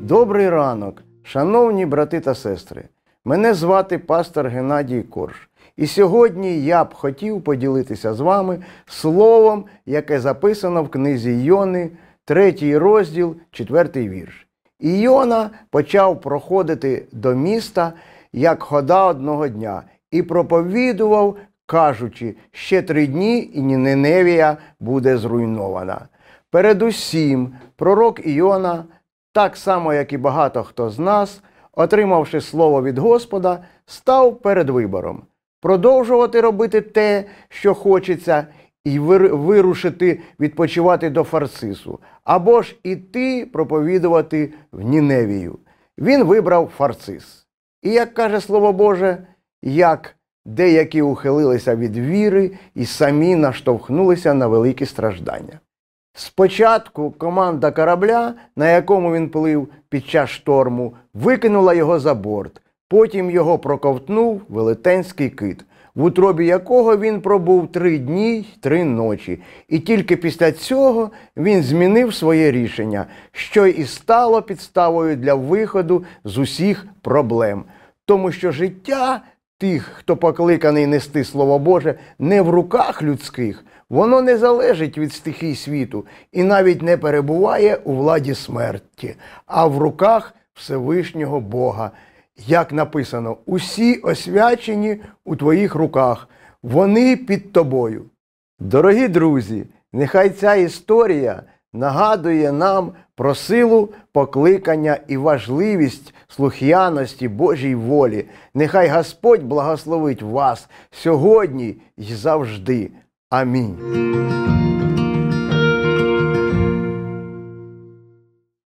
Добрий ранок, шановні брати та сестри. Мене звати пастор Геннадій Корж. І сьогодні я б хотів поділитися з вами словом, яке записано в книзі Йони, 3 розділ, 4 вірш. І Йона почав проходити до міста, як хода одного дня, і проповідував, кажучи, ще 3 дні і Ніневія буде зруйнована. Передусім, пророк Йона, так само, як і багато хто з нас, отримавши слово від Господа, став перед вибором. Продовжувати робити те, що хочеться, і вирушити відпочивати до Фарсису, або ж іти проповідувати в Ніневію. Він вибрав Фарсис. І, як каже Слово Боже, як деякі ухилилися від віри і самі наштовхнулися на великі страждання. Спочатку команда корабля, на якому він плив під час шторму, викинула його за борт. Потім його проковтнув велетенський кит, в утробі якого він пробув 3 дні й 3 ночі. І тільки після цього він змінив своє рішення, що і стало підставою для виходу з усіх проблем. Тому що життя тих, хто покликаний нести Слово Боже, не в руках людських, воно не залежить від стихій світу і навіть не перебуває у владі смерті, а в руках Всевишнього Бога. Як написано, усі освячені у твоїх руках, вони під тобою. Дорогі друзі, нехай ця історія нагадує нам про силу покликання і важливість слухняності Божій волі. Нехай Господь благословить вас сьогодні і завжди. Амінь.